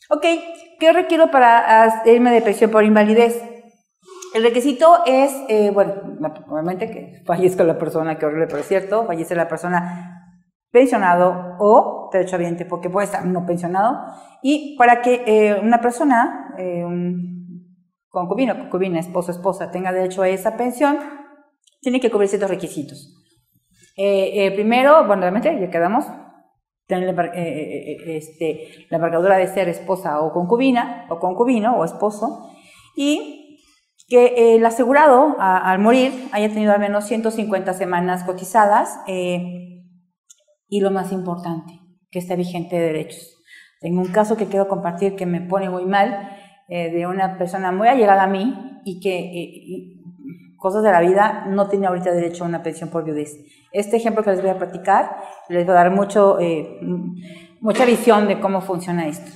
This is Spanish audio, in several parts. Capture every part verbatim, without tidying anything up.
Ok, ¿qué requiero para irme de pensión por invalidez? El requisito es, eh, bueno, obviamente que fallezca la persona, que horrible, pero es cierto, fallece la persona pensionado o derechohabiente, porque puede estar no pensionado, y para que eh, una persona, eh, un concubino, concubina, esposo, esposa, tenga derecho a esa pensión, tiene que cubrir ciertos requisitos. Eh, eh, primero, bueno, realmente ya quedamos, tener la, eh, eh, este, la envergadura de ser esposa o concubina, o concubino o esposo, y que eh, el asegurado a, al morir haya tenido al menos ciento cincuenta semanas cotizadas, eh, y lo más importante, que esté vigente de derechos. Tengo un caso que quiero compartir que me pone muy mal, eh, de una persona muy allegada a mí y que eh, y cosas de la vida no tiene ahorita derecho a una pensión por viudez. Este ejemplo que les voy a platicar les va a dar mucho, eh, mucha visión de cómo funciona esto.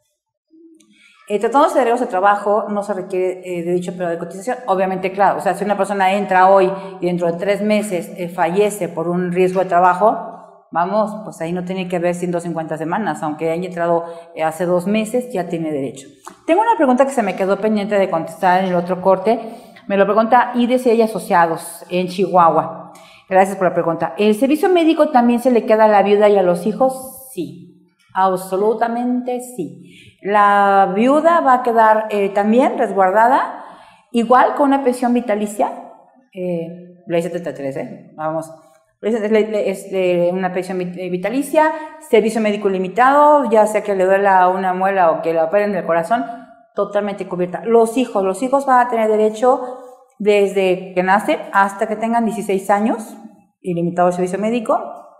Eh, tratándose de derechos de trabajo, no se requiere eh, de dicho periodo de cotización. Obviamente, claro, o sea, si una persona entra hoy y dentro de tres meses eh, fallece por un riesgo de trabajo, vamos, pues ahí no tiene que haber ciento cincuenta semanas, aunque haya entrado eh, hace dos meses, ya tiene derecho. Tengo una pregunta que se me quedó pendiente de contestar en el otro corte. Me lo pregunta Ides y Asociados en Chihuahua. Gracias por la pregunta. ¿El servicio médico también se le queda a la viuda y a los hijos? Sí, absolutamente sí. La viuda va a quedar eh, también resguardada, igual con una pensión vitalicia, eh, ley setenta y tres, ¿eh? Vamos, es, es, es una pensión vitalicia, servicio médico limitado, ya sea que le duela una muela o que le operen del corazón, totalmente cubierta. Los hijos, los hijos van a tener derecho desde que nacen hasta que tengan dieciséis años, ilimitado el servicio médico,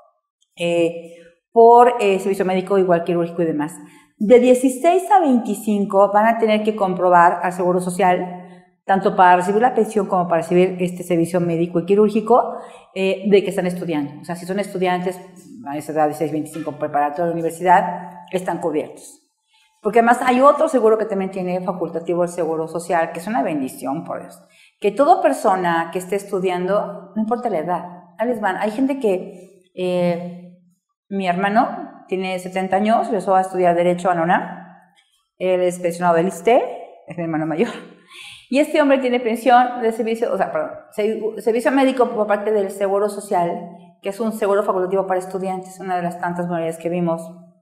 eh, por eh, servicio médico igual quirúrgico y demás. De dieciséis a veinticinco van a tener que comprobar al Seguro Social, tanto para recibir la pensión como para recibir este servicio médico y quirúrgico, eh, de que están estudiando. O sea, si son estudiantes a esa edad de dieciséis a veinticinco preparatoria de la universidad, están cubiertos. Porque además hay otro seguro que también tiene facultativo el Seguro Social, que es una bendición, por Dios. Que toda persona que esté estudiando, no importa la edad, ahí les van. Hay gente que, eh, mi hermano tiene setenta años, empezó a estudiar Derecho a la UNAM, él es pensionado del ISSSTE, es mi hermano mayor, y este hombre tiene pensión de servicio, o sea, perdón, servicio médico por parte del Seguro Social, que es un seguro facultativo para estudiantes, una de las tantas modalidades que vimos.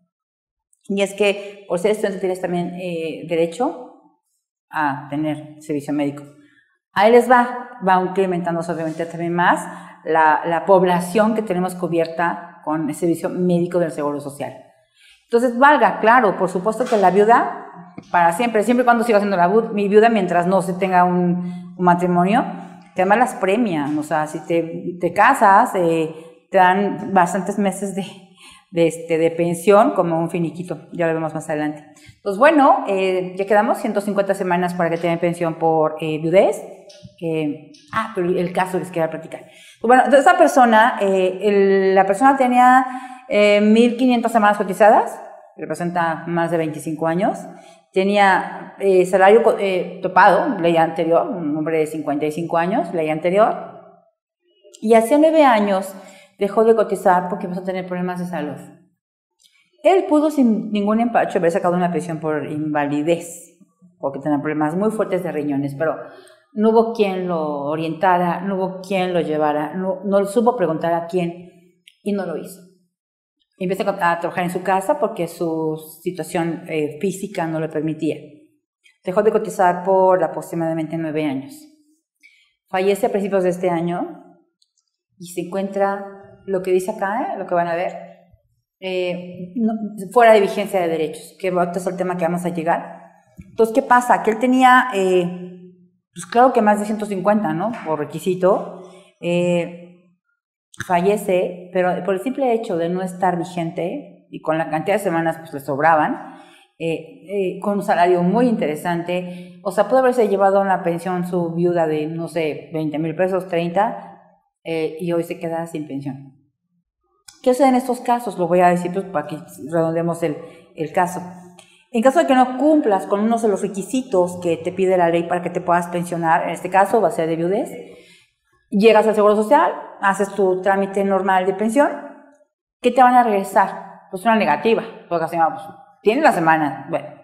Y es que por ser estudiante tienes también eh, derecho a tener servicio médico. Ahí les va, va incrementándose obviamente también más la, la población que tenemos cubierta con el servicio médico del Seguro Social. Entonces, valga, claro, por supuesto que la viuda, para siempre, siempre y cuando siga siendo la mi viuda, mientras no se tenga un, un matrimonio, que además las premian, o sea, si te, te casas, eh, te dan bastantes meses de... De, este, de pensión como un finiquito, ya lo vemos más adelante. Entonces, bueno, eh, ya quedamos ciento cincuenta semanas para que tengan pensión por eh, viudez. Eh, ah, pero el caso les quería platicar. Pues bueno, entonces esa persona, eh, el, la persona tenía eh, mil quinientas semanas cotizadas, representa más de veinticinco años, tenía eh, salario eh, topado, ley anterior, un hombre de cincuenta y cinco años, ley anterior, y hace nueve años dejó de cotizar porque empezó a tener problemas de salud. Él pudo sin ningún empacho haber sacado una pensión por invalidez, porque tenía problemas muy fuertes de riñones, pero no hubo quien lo orientara, no hubo quien lo llevara, no, no supo preguntar a quién y no lo hizo. Y empezó a trabajar en su casa porque su situación eh, física no lo permitía. Dejó de cotizar por aproximadamente nueve años. Fallece a principios de este año y se encuentra... Lo que dice acá, ¿eh? Lo que van a ver, eh, no, fuera de vigencia de derechos, que este es el tema que vamos a llegar. Entonces, ¿qué pasa? Que él tenía, eh, pues claro que más de ciento cincuenta, ¿no? Por requisito, eh, fallece, pero por el simple hecho de no estar vigente, y con la cantidad de semanas pues le sobraban, eh, eh, con un salario muy interesante, o sea, pudo haberse llevado una pensión su viuda de, no sé, veinte mil pesos, treinta, Eh, y hoy se queda sin pensión. ¿Qué sucede en estos casos? Lo voy a decir pues, para que redondemos el, el caso. En caso de que no cumplas con uno de los requisitos que te pide la ley para que te puedas pensionar, en este caso va a ser de viudez, llegas al Seguro Social, haces tu trámite normal de pensión, ¿qué te van a regresar? Pues una negativa, porque así, pues, tienes la semana, bueno,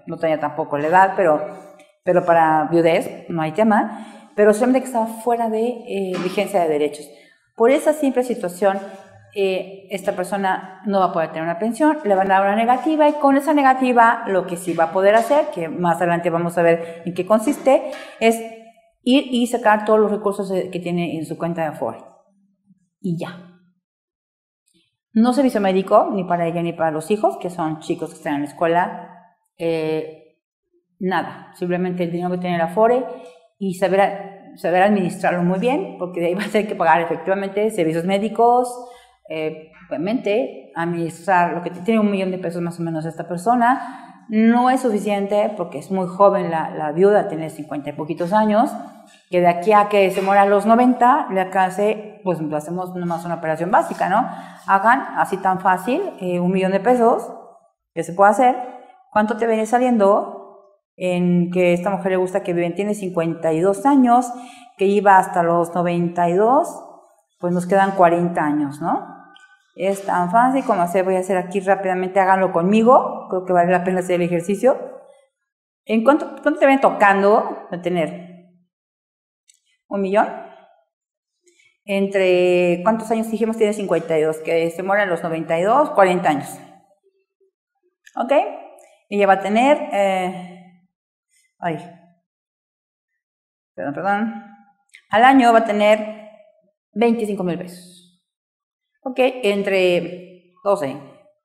no tenía tampoco la edad, pero, pero para viudez no hay tema, pero solamente que estaba fuera de eh, vigencia de derechos. Por esa simple situación, eh, esta persona no va a poder tener una pensión, le van a dar una negativa, y con esa negativa lo que sí va a poder hacer, que más adelante vamos a ver en qué consiste, es ir y sacar todos los recursos que tiene en su cuenta de Afore. Y ya. No servicio médico, ni para ella ni para los hijos, que son chicos que están en la escuela. Eh, nada, simplemente el dinero que tiene el Afore y saber, saber administrarlo muy bien, porque de ahí va a tener que pagar efectivamente servicios médicos, eh, obviamente administrar lo que tiene un millón de pesos más o menos esta persona. No es suficiente porque es muy joven la, la viuda, tiene cincuenta y poquitos años, que de aquí a que se muera a los noventa, le hace, pues lo hacemos nomás una operación básica, ¿no? Hagan así tan fácil, eh, un millón de pesos, que se puede hacer. ¿Cuánto te viene saliendo? En que esta mujer le gusta que viven, tiene cincuenta y dos años, que iba hasta los noventa y dos, pues nos quedan cuarenta años, ¿no? Es tan fácil como hacer, voy a hacer aquí rápidamente, háganlo conmigo, creo que vale la pena hacer el ejercicio. ¿En cuánto, cuánto te ven tocando de tener? ¿Un millón? ¿Entre cuántos años dijimos tiene cincuenta y dos? Que se muere a los noventa y dos, cuarenta años. ¿Ok? Ella va a tener, eh, ay, perdón, perdón, al año va a tener veinticinco mil pesos. Ok, entre doce.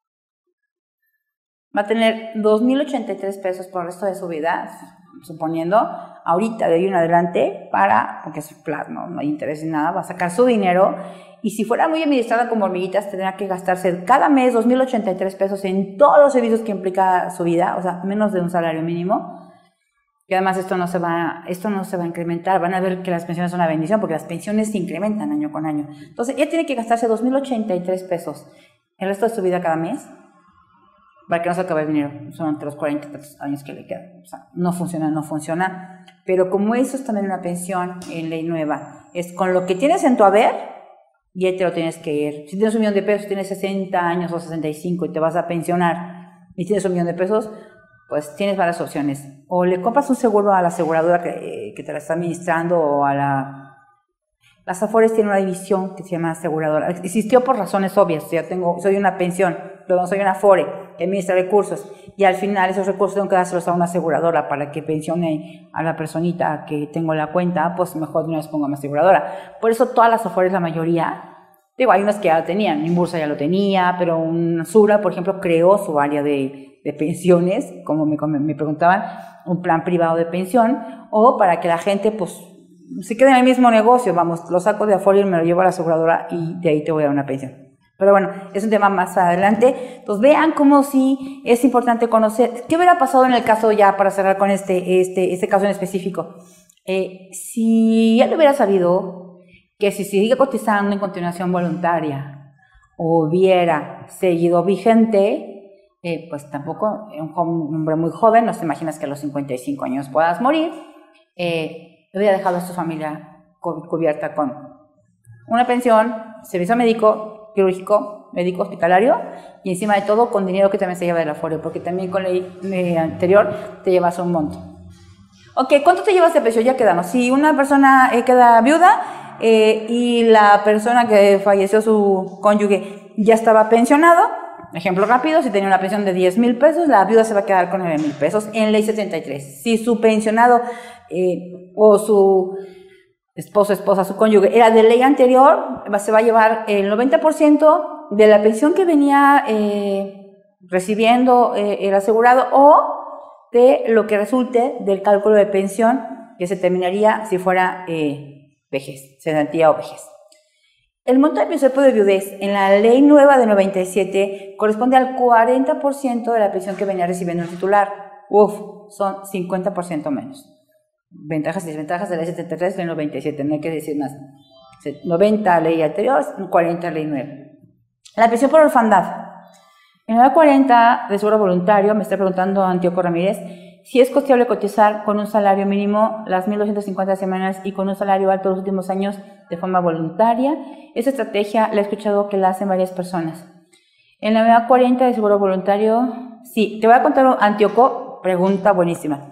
Va a tener dos mil ochenta y tres pesos por el resto de su vida, suponiendo, ahorita de ahí en adelante, para, porque es plan, no, no hay interés en nada, va a sacar su dinero, y si fuera muy administrada como hormiguitas, tendrá que gastarse cada mes dos mil ochenta y tres pesos en todos los servicios que implica su vida, o sea, menos de un salario mínimo. Y además esto no se va, esto no se va a incrementar, van a ver que las pensiones son una bendición, porque las pensiones se incrementan año con año. Entonces, ella tiene que gastarse dos mil ochenta y tres pesos el resto de su vida cada mes, para que no se acabe el dinero, son entre los cuarenta años que le quedan. O sea, no funciona, no funciona, pero como eso es también una pensión en ley nueva, es con lo que tienes en tu haber, y ahí te lo tienes que ir. Si tienes un millón de pesos, tienes sesenta años o sesenta y cinco y te vas a pensionar, y tienes un millón de pesos, pues tienes varias opciones. O le compras un seguro a la aseguradora que, que te la está administrando, o a la... Las Afores tienen una división que se llama aseguradora. Existió por razones obvias. Yo tengo, soy una pensión, pero no soy una Afore que administra recursos. Y al final esos recursos tengo que dárselos a una aseguradora para que pensione a la personita que tengo la cuenta, pues mejor no les pongo a una aseguradora. Por eso todas las Afores, la mayoría, digo, hay unas que ya lo tenían, Inbursa ya lo tenía, pero un Sura, por ejemplo, creó su área de, de pensiones, como me, me preguntaban, un plan privado de pensión, o para que la gente, pues, se quede en el mismo negocio, vamos, lo saco de Afore y me lo llevo a la aseguradora y de ahí te voy a dar una pensión. Pero bueno, es un tema más adelante. Entonces vean cómo sí es importante conocer. ¿Qué hubiera pasado en el caso, ya para cerrar con este, este, este caso en específico? Eh, si él hubiera sabido que si sigue cotizando en continuación voluntaria hubiera seguido vigente, eh, pues tampoco, un, un hombre muy joven, no te imaginas que a los cincuenta y cinco años puedas morir, eh, hubiera dejado a su familia cubierta con una pensión, servicio médico, quirúrgico, médico hospitalario, y encima de todo con dinero que también se lleva del Afore, porque también con la ley anterior te llevas un monto. Ok, ¿cuánto te llevas de pensión? Ya quedamos. Si una persona eh, queda viuda eh, y la persona que falleció, su cónyuge, ya estaba pensionado, ejemplo rápido, si tenía una pensión de diez mil pesos, la viuda se va a quedar con nueve mil pesos en ley setenta y tres. Si su pensionado eh, o su esposo, esposa, su cónyuge era de ley anterior, se va a llevar el noventa por ciento de la pensión que venía eh, recibiendo eh, el asegurado, o de lo que resulte del cálculo de pensión que se terminaría si fuera eh, vejez, cesantía o vejez. El monto del principio de viudez en la ley nueva de noventa y siete corresponde al cuarenta por ciento de la pensión que venía recibiendo el titular. Uf, son cincuenta por ciento menos. Ventajas y desventajas de la ley setenta y tres y la noventa y siete, no hay que decir más. noventa ley anterior, cuarenta ley nueva. La pensión por orfandad. En la cuarenta de seguro voluntario, me está preguntando Antíoco Ramírez si es costeable cotizar con un salario mínimo las mil doscientas cincuenta semanas y con un salario alto los últimos años de forma voluntaria. Esa estrategia la he escuchado que la hacen varias personas. En la nueva cuarenta de seguro voluntario, sí, te voy a contar, Antíoco, pregunta buenísima.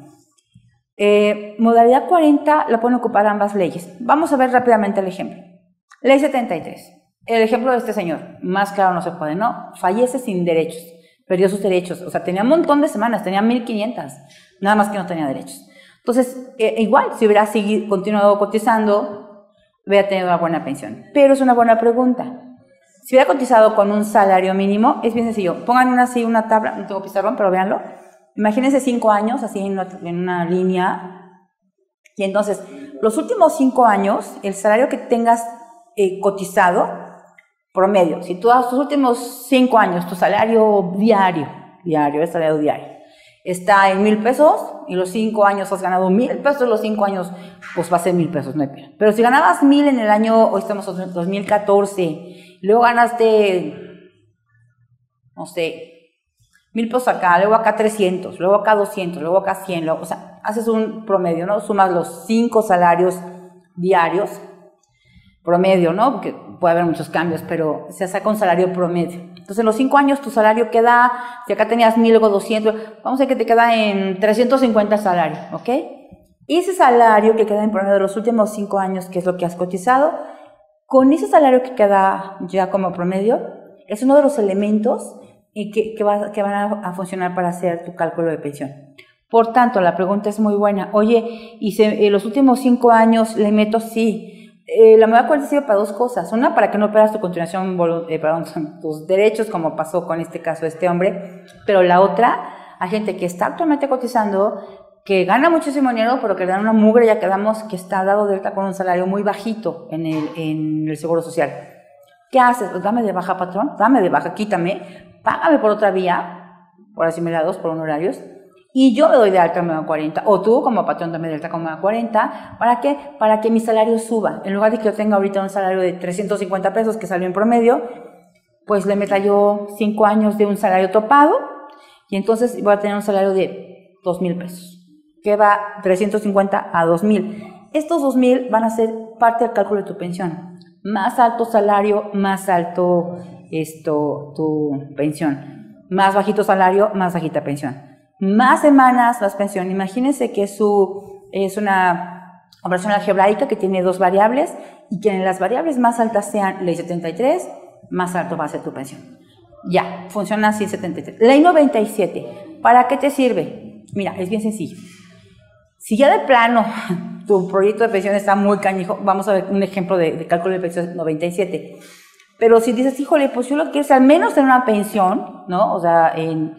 Eh, modalidad cuarenta la pueden ocupar ambas leyes. Vamos a ver rápidamente el ejemplo. Ley setenta y tres. El ejemplo de este señor, más claro no se puede, ¿no? Fallece sin derechos, perdió sus derechos. O sea, tenía un montón de semanas, tenía mil quinientas, nada más que no tenía derechos. Entonces, eh, igual, si hubiera seguido, continuado cotizando, hubiera tenido una buena pensión. Pero es una buena pregunta. Si hubiera cotizado con un salario mínimo, es bien sencillo. Pongan una, así una tabla, no tengo pizarrón, pero véanlo. Imagínense cinco años, así en una, en una línea. Y entonces, los últimos cinco años, el salario que tengas eh, cotizado, promedio, si tú das tus últimos cinco años, tu salario diario, diario, el salario diario, está en mil pesos, y los cinco años has ganado mil pesos, los cinco años, pues va a ser mil pesos, no hay pena. Pero si ganabas mil en el año, hoy estamos en dos mil catorce, luego ganaste, no sé, mil pesos acá, luego acá trescientos, luego acá doscientos, luego acá cien, luego, o sea, haces un promedio, ¿no? Sumas los cinco salarios diarios, promedio, ¿no? Porque puede haber muchos cambios, pero se saca un salario promedio. Entonces, en los cinco años tu salario queda, si acá tenías mil, luego doscientos, vamos a ver que te queda en trescientos cincuenta salario, ¿ok? Y ese salario que queda en promedio de los últimos cinco años, que es lo que has cotizado, con ese salario que queda ya como promedio, es uno de los elementos que, que, va, que van a, a funcionar para hacer tu cálculo de pensión. Por tanto, la pregunta es muy buena. Oye, ¿y se, en los últimos cinco años le meto? Sí. Eh, la modalidad cuarenta sirve para dos cosas. Una, para que no pierdas tu continuación, eh, perdón, tus derechos, como pasó con este caso de este hombre. Pero la otra, hay gente que está actualmente cotizando, que gana muchísimo dinero, pero que le dan una mugre, ya quedamos que está dado de alta con un salario muy bajito en el, en el Seguro Social. ¿Qué haces? Pues dame de baja, patrón, dame de baja, quítame, págame por otra vía, por asimilados, por honorarios, y yo me doy de alta en Mega cuarenta, o tú como patrón dame de alta con Mega cuarenta, ¿para qué? Para que mi salario suba. En lugar de que yo tenga ahorita un salario de trescientos cincuenta pesos que salió en promedio, pues le meta yo cinco años de un salario topado, y entonces voy a tener un salario de dos mil pesos, que va trescientos cincuenta a dos mil. Estos dos mil van a ser parte del cálculo de tu pensión. Más alto salario, más alto esto, tu pensión. Más bajito salario, más bajita pensión. Más semanas, más pensión. Imagínense que su, es una operación algebraica que tiene dos variables y que en las variables más altas sean ley setenta y tres, más alto va a ser tu pensión. Ya, funciona así setenta y tres. Ley noventa y siete, ¿para qué te sirve? Mira, es bien sencillo. Si ya de plano tu proyecto de pensión está muy cañijo, vamos a ver un ejemplo de, de cálculo de pensión noventa y siete. Pero si dices, híjole, pues yo lo que quiero es al menos tener una pensión, ¿no? O sea, en,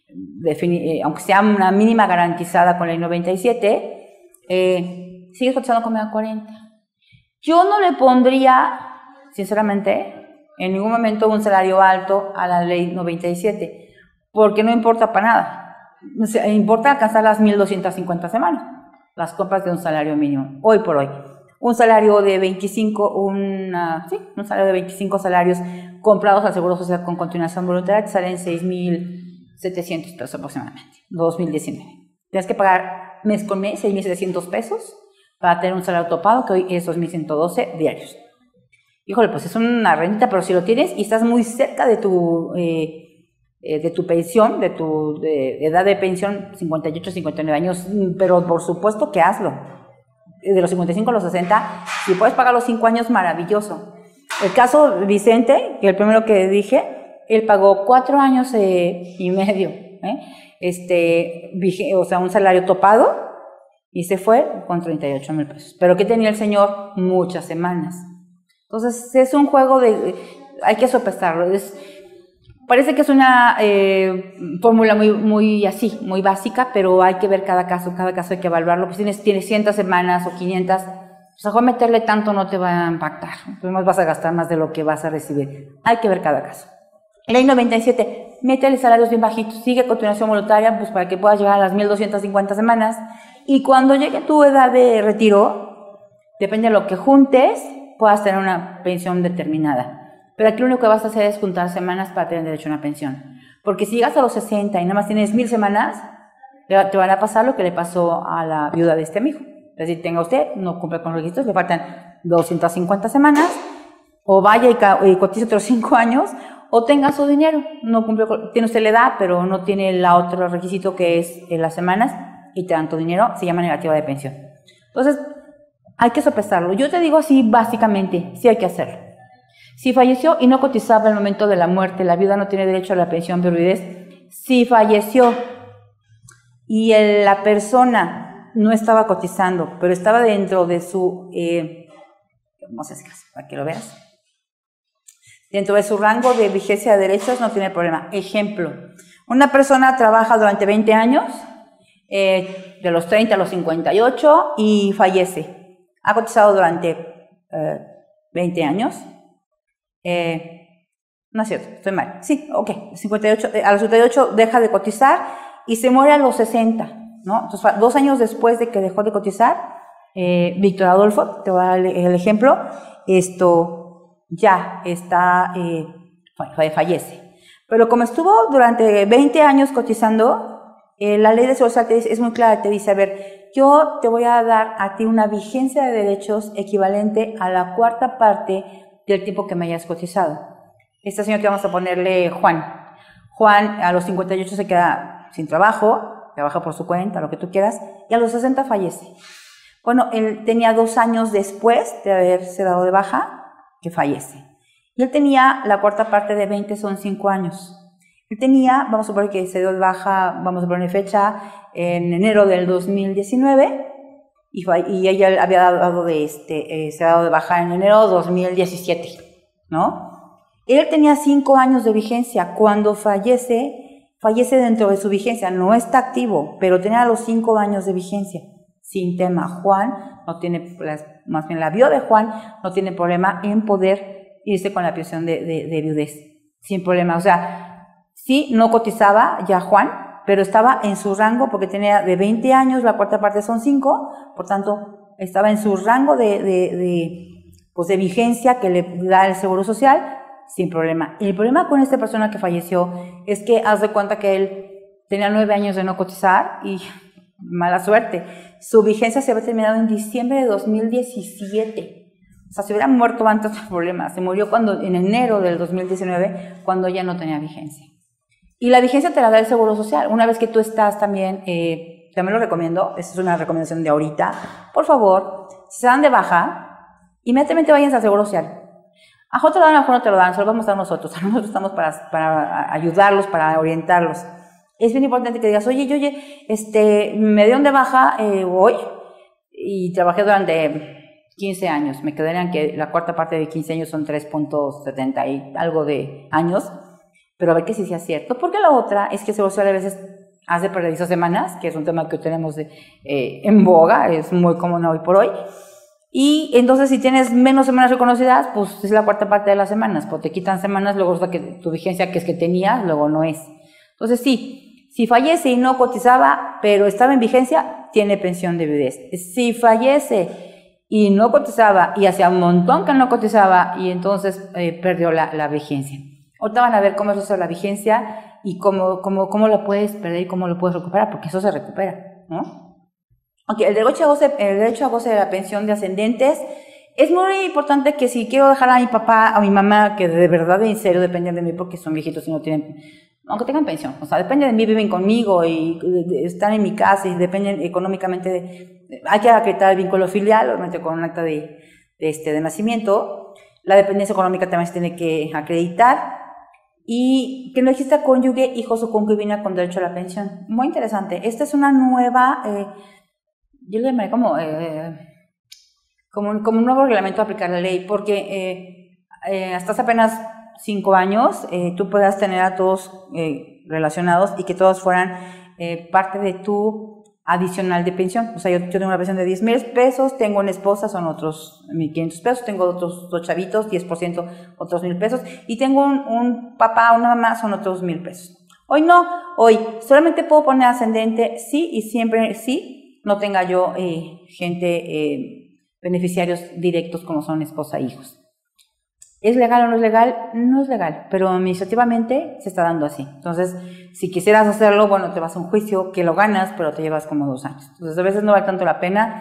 eh, aunque sea una mínima garantizada con la ley noventa y siete, eh, sigues cotizando con Mega cuarenta. Yo no le pondría, sinceramente, en ningún momento un salario alto a la ley noventa y siete, porque no importa para nada. O sea, importa alcanzar las mil doscientas cincuenta semanas, las compras de un salario mínimo, hoy por hoy. Un salario de veinticinco, una, sí, un salario de veinticinco salarios comprados al Seguro Social con continuación voluntaria te salen seis mil setecientos pesos aproximadamente, dos mil diecinueve. Tienes que pagar mes con mes seis mil setecientos pesos para tener un salario topado, que hoy es dos mil ciento doce diarios. Híjole, pues es una renta, pero si lo tienes y estás muy cerca de tu, eh, eh, de tu pensión, de tu de edad de pensión, cincuenta y ocho, cincuenta y nueve años, pero por supuesto que hazlo. De los cincuenta y cinco a los sesenta, si puedes pagar los cinco años, maravilloso. El caso Vicente, que el primero que dije, él pagó cuatro años eh, y medio, ¿eh? este, o sea, un salario topado, y se fue con treinta y ocho mil pesos. Pero ¿qué tenía el señor? Muchas semanas. Entonces, es un juego de, hay que sopesarlo. Es, parece que es una eh, fórmula muy, muy así, muy básica, pero hay que ver cada caso, cada caso hay que evaluarlo. Pues tienes, tienes cien semanas o quinientas, pues mejor meterle tanto no te va a impactar, pues vas a gastar más de lo que vas a recibir. Hay que ver cada caso. Ley noventa y siete, métele salarios bien bajitos, sigue continuación voluntaria, pues para que puedas llegar a las mil doscientas cincuenta semanas, y cuando llegue tu edad de retiro, depende de lo que juntes, puedas tener una pensión determinada. Pero aquí lo único que vas a hacer es juntar semanas para tener derecho a una pensión. Porque si llegas a los sesenta y nada más tienes mil semanas, te van a pasar lo que le pasó a la viuda de este amigo. Es decir, tenga usted, no cumple con los requisitos, le faltan doscientas cincuenta semanas, o vaya y, y cotice otros cinco años, o tenga su dinero. No cumple, tiene usted la edad, pero no tiene el otro requisito que es en las semanas y te dan tu dinero, se llama negativa de pensión. Entonces, hay que sopesarlo. Yo te digo así, básicamente, sí hay que hacerlo. Si falleció y no cotizaba al momento de la muerte, la viuda no tiene derecho a la pensión de viudez. Si falleció y el, la persona no estaba cotizando, pero estaba dentro de su, eh, vamos a hacer caso, para que lo veas, dentro de su rango de vigencia de derechos, no tiene problema. Ejemplo, una persona trabaja durante veinte años, eh, de los treinta a los cincuenta y ocho, y fallece. Ha cotizado durante eh, veinte años. Eh, no es cierto, estoy mal. Sí, ok, cincuenta y ocho, a los cincuenta y ocho deja de cotizar y se muere a los sesenta, ¿no? Entonces, dos años después de que dejó de cotizar, eh, Víctor Adolfo, te voy a dar el, el ejemplo, esto ya está, eh, fallece. Pero como estuvo durante veinte años cotizando, eh, la ley de Seguro Social te dice, es muy clara, te dice, a ver, yo te voy a dar a ti una vigencia de derechos equivalente a la cuarta parte del tiempo que me hayas cotizado. Este señor que vamos a ponerle Juan. Juan a los cincuenta y ocho se queda sin trabajo, trabaja por su cuenta, lo que tú quieras, y a los sesenta fallece. Bueno, él tenía dos años después de haberse dado de baja que fallece. Y él tenía la cuarta parte de veinte, son cinco años. Él tenía, vamos a suponer que se dio de baja, vamos a poner fecha, en enero del dos mil diecinueve, y, y ella había dado de este, eh, se ha dado de baja en enero de dos mil diecisiete, ¿no? Él tenía cinco años de vigencia. Cuando fallece, fallece dentro de su vigencia, no está activo, pero tenía los cinco años de vigencia, sin tema. Juan no tiene, más bien la viuda de Juan no tiene problema en poder irse con la pensión de, de, de viudez, sin problema. O sea, sí, no cotizaba ya Juan, pero estaba en su rango porque tenía de veinte años, la cuarta parte son cinco, por tanto, estaba en su rango de, de, de, pues de vigencia que le da el Seguro Social, sin problema. Y el problema con esta persona que falleció es que haz de cuenta que él tenía nueve años de no cotizar y mala suerte. Su vigencia se había terminado en diciembre de dos mil diecisiete. O sea, se hubiera muerto antes del problema. Se murió cuando, en enero del dos mil diecinueve, cuando ya no tenía vigencia. Y la vigencia te la da el Seguro Social. Una vez que tú estás también, eh, también lo recomiendo, esta es una recomendación de ahorita, por favor, si se dan de baja, inmediatamente vayan al Seguro Social. A otro lo dan, a mejor no te lo dan, solo vamos a dar nosotros. Nosotros estamos para, para ayudarlos, para orientarlos. Es bien importante que digas, oye, oye, este, me dieron de baja eh, hoy y trabajé durante quince años. Me quedarían que la cuarta parte de quince años son tres punto setenta y algo de años. Pero a ver que sí sea cierto, porque la otra es que Seguro Social a veces hace perder semanas, que es un tema que tenemos de, eh, en boga, es muy común hoy por hoy, y entonces si tienes menos semanas reconocidas, pues es la cuarta parte de las semanas, pues te quitan semanas, luego resulta que tu vigencia que es que tenías, luego no es. Entonces sí, si fallece y no cotizaba, pero estaba en vigencia, tiene pensión de viudez. Si fallece y no cotizaba, y hacía un montón que no cotizaba, y entonces eh, perdió la, la vigencia. Ahorita van a ver cómo es eso de la vigencia y cómo, cómo, cómo lo puedes perder y cómo lo puedes recuperar, porque eso se recupera, ¿no? Ok, el derecho a goce, el derecho a goce de la pensión de ascendentes. Es muy importante que si quiero dejar a mi papá, a mi mamá, que de verdad en serio dependen de mí porque son viejitos y no tienen, aunque tengan pensión, o sea, dependen de mí, viven conmigo y están en mi casa y dependen económicamente de, hay que acreditar el vínculo filial, obviamente con un acta de, de, este, de nacimiento. La dependencia económica también se tiene que acreditar. Y que no exista cónyuge, hijos o concubina con derecho a la pensión. Muy interesante. Esta es una nueva, eh, yo le llamaré como, eh, como, un, como un nuevo reglamento a aplicar la ley, porque eh, eh, hasta hace apenas cinco años eh, tú puedas tener a todos eh, relacionados y que todos fueran eh, parte de tu adicional de pensión. O sea, yo, yo tengo una pensión de diez mil pesos, tengo una esposa, son otros mil quinientos pesos, tengo otros dos chavitos, diez por ciento, otros mil pesos, y tengo un, un papá, una mamá, son otros mil pesos. Hoy no, hoy solamente puedo poner ascendente sí y siempre sí, no tenga yo eh, gente, eh, beneficiarios directos como son esposa e hijos. ¿Es legal o no es legal? No es legal, pero administrativamente se está dando así. Entonces, si quisieras hacerlo, bueno, te vas a un juicio que lo ganas, pero te llevas como dos años. Entonces, a veces no vale tanto la pena.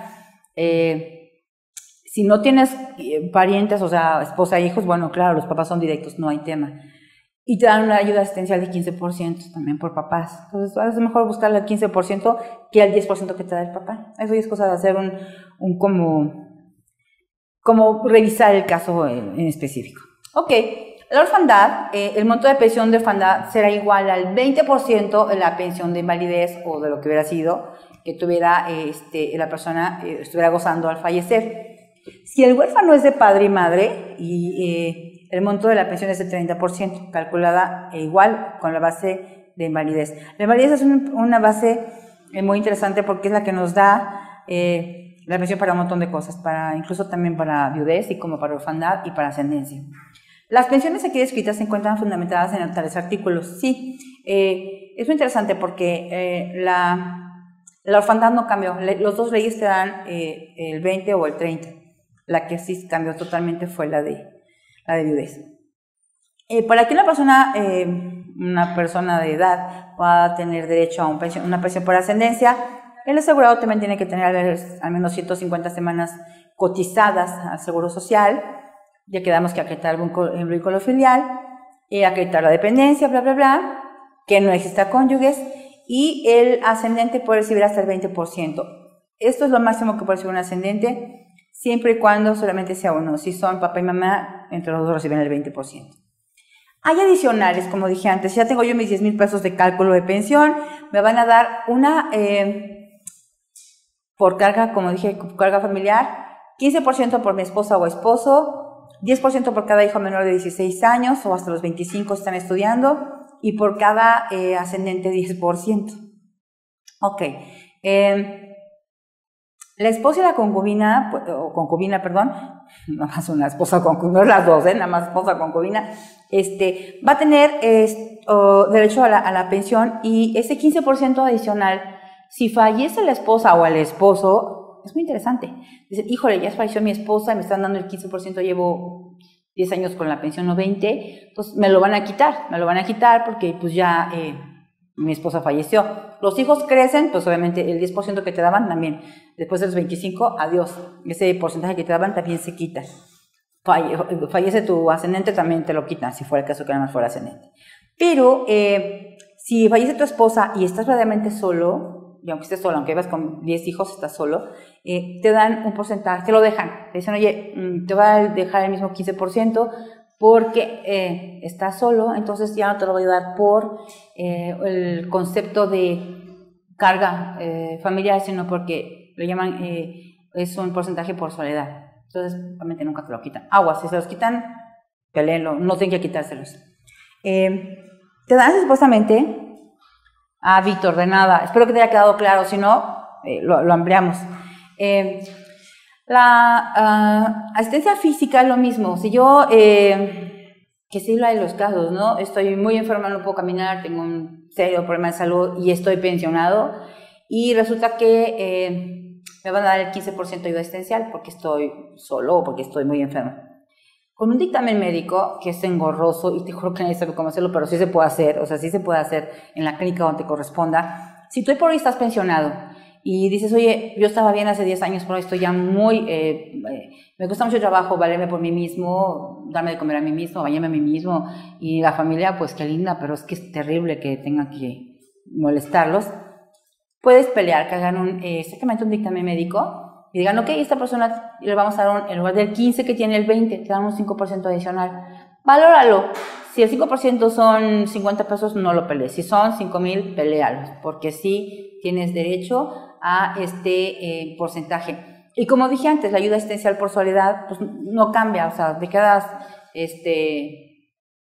Eh, si no tienes parientes, o sea, esposa e hijos, bueno, claro, los papás son directos, no hay tema. y te dan una ayuda asistencial de quince por ciento también por papás. Entonces es mejor buscarle el quince por ciento que el diez por ciento que te da el papá. Eso ya es cosa de hacer un, un como, como revisar el caso en, en específico. Ok, la orfandad, eh, el monto de pensión de orfandad será igual al veinte por ciento de la pensión de invalidez o de lo que hubiera sido que tuviera este, la persona eh, estuviera gozando al fallecer. Si el huérfano es de padre y madre y eh, el monto de la pensión es del treinta por ciento, calculada igual con la base de invalidez. La invalidez es un, una base eh, muy interesante porque es la que nos da eh, la pensión para un montón de cosas, para, incluso también para viudez y como para orfandad y para ascendencia. Las pensiones aquí descritas se encuentran fundamentadas en tales artículos. Sí, eh, es muy interesante porque eh, la, la orfandad no cambió. Le, los dos leyes te dan eh, el veinte o el treinta. La que sí cambió totalmente fue la de la de viudez. Eh, para que una persona, eh, una persona de edad pueda tener derecho a un pensión, una pensión por ascendencia, el asegurado también tiene que tener al menos ciento cincuenta semanas cotizadas al Seguro Social, ya quedamos que acreditar el vínculo filial, eh, acreditar la dependencia, bla, bla, bla, que no exista cónyuges, y el ascendente puede recibir hasta el veinte por ciento. Esto es lo máximo que puede recibir un ascendente, siempre y cuando solamente sea uno. Si son papá y mamá, entre los dos reciben el veinte por ciento. Hay adicionales, como dije antes, ya tengo yo mis diez mil pesos de cálculo de pensión, me van a dar una, eh, por carga, como dije, por carga familiar, quince por ciento por mi esposa o esposo, diez por ciento por cada hijo menor de dieciséis años o hasta los veinticinco están estudiando, y por cada eh, ascendente diez por ciento. Ok. Eh, La esposa y la concubina, o concubina, perdón, nada más una esposa concubina, no las dos, ¿eh? Nada más esposa concubina, este, va a tener eh, oh, derecho a la, a la pensión, y ese quince por ciento adicional, si fallece la esposa o el esposo, es muy interesante. Dice, híjole, ya falleció mi esposa y me están dando el quince por ciento, llevo diez años con la pensión o veinte, pues me lo van a quitar, me lo van a quitar porque pues ya... Eh, mi esposa falleció. Los hijos crecen, pues obviamente el diez por ciento que te daban también, después de los veinticinco, adiós. Ese porcentaje que te daban también se quita. Falle, fallece tu ascendente, también te lo quitan, si fuera el caso que nada más fuera ascendente. Pero eh, si fallece tu esposa y estás verdaderamente solo, y aunque estés solo, aunque vivas con diez hijos, estás solo, eh, te dan un porcentaje, te lo dejan. Te dicen, oye, te va a dejar el mismo quince por ciento, porque eh, estás solo, entonces ya no te lo voy a dar por eh, el concepto de carga eh, familiar, sino porque le llaman, eh, es un porcentaje por soledad. Entonces, realmente nunca te lo quitan. Agua, si se los quitan, peleenlo, no tienen que quitárselos. Eh, te dan supuestamente a Víctor, de nada. Espero que te haya quedado claro, si no, eh, lo, lo ampliamos. Eh, La uh, asistencia física es lo mismo. Si yo, eh, que sí lo hay en los casos, ¿no? Estoy muy enferma, no puedo caminar, tengo un serio problema de salud y estoy pensionado, y resulta que eh, me van a dar el quince por ciento de ayuda asistencial porque estoy solo o porque estoy muy enferma. Con un dictamen médico que es engorroso, y te juro que nadie sabe cómo hacerlo, pero sí se puede hacer, o sea, sí se puede hacer en la clínica donde te corresponda. Si tú por hoy estás pensionado y dices, oye, yo estaba bien hace diez años, pero estoy ya muy, eh, me cuesta mucho trabajo valerme por mí mismo, darme de comer a mí mismo, bañarme a mí mismo, y la familia, pues qué linda, pero es que es terrible que tenga que molestarlos. Puedes pelear, que hagan un, eh, exactamente un dictamen médico y digan, ok, esta persona le vamos a dar un, en lugar del quince que tiene el veinte, te dan un cinco por ciento adicional. Valóralo. Si el cinco por ciento son cincuenta pesos, no lo pelees. Si son cinco mil, pelealos, porque sí tienes derecho a este eh, porcentaje. Y como dije antes, la ayuda asistencial por soledad pues no cambia, o sea, te quedas, este,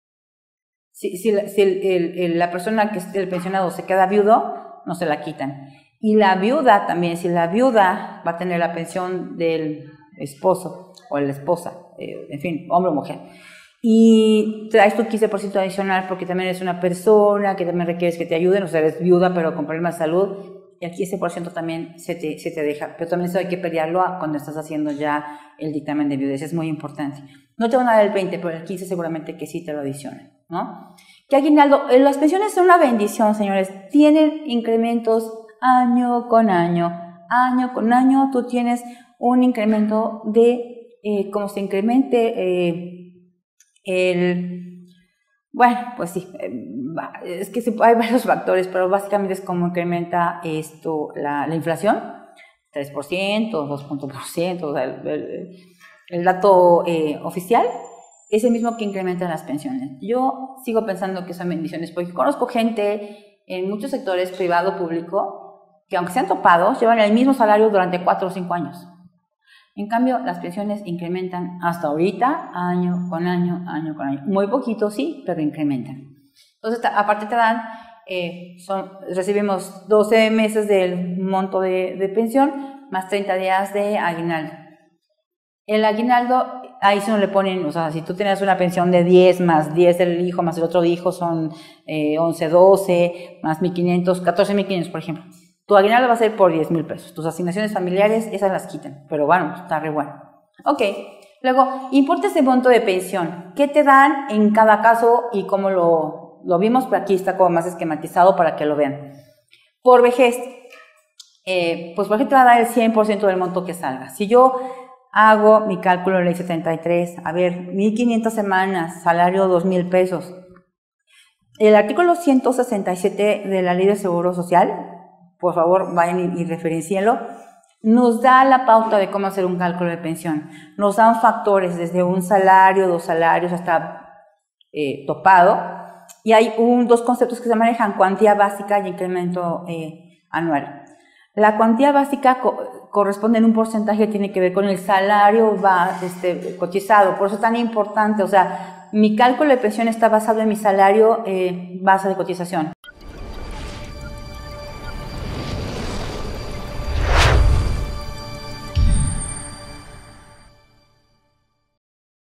si, si, si el, el, el, la persona que es el pensionado se queda viudo, no se la quitan. Y la viuda también, si la viuda va a tener la pensión del esposo o la esposa, eh, en fin, hombre o mujer, y traes tu quince por ciento adicional porque también eres una persona que también requieres que te ayuden, o sea, eres viuda pero con problemas de salud, y el quince por ciento también se te, se te deja, pero también eso hay que pelearlo cuando estás haciendo ya el dictamen de viudez, es muy importante. No te van a dar el veinte, pero el quince seguramente que sí te lo adicionan, ¿no? Que aguinaldo, las pensiones son una bendición, señores, tienen incrementos año con año, año con año tú tienes un incremento de, eh, como se incremente eh, el, Bueno, pues sí, es que hay varios factores, pero básicamente es como incrementa esto la, la inflación, tres por ciento, dos punto por ciento, o sea, el, el, el dato eh, oficial es el mismo que incrementan las pensiones. Yo sigo pensando que son bendiciones, porque conozco gente en muchos sectores, privado, público, que aunque sean topados, llevan el mismo salario durante cuatro o cinco años. En cambio, las pensiones incrementan hasta ahorita, año con año, año con año. Muy poquito, sí, pero incrementan. Entonces, aparte te dan, eh, son, recibimos doce meses del monto de, de pensión, más treinta días de aguinaldo. El aguinaldo, ahí sí no le ponen, o sea, si tú tenías una pensión de diez, más diez del hijo, más el otro hijo, son eh, once, doce, más mil quinientos, catorce mil quinientos, por ejemplo. Tu aguinaldo va a ser por diez mil pesos. Tus asignaciones familiares, esas las quitan. Pero bueno, está re bueno. Ok. Luego, importa ese monto de pensión. ¿Qué te dan en cada caso y cómo lo, lo vimos? Pero aquí está como más esquematizado para que lo vean. Por vejez, eh, pues por ejemplo te va a dar el cien por ciento del monto que salga. Si yo hago mi cálculo de ley setenta y tres, a ver, mil quinientas semanas, salario dos mil pesos. El artículo ciento sesenta y siete de la Ley de Seguro Social, por favor vayan y, y referencienlo, nos da la pauta de cómo hacer un cálculo de pensión. Nos dan factores desde un salario, dos salarios, hasta eh, topado. Y hay un, dos conceptos que se manejan, cuantía básica y incremento eh, anual. La cuantía básica co corresponde en un porcentaje que tiene que ver con el salario va, este, cotizado. Por eso es tan importante, o sea, mi cálculo de pensión está basado en mi salario eh, base de cotización.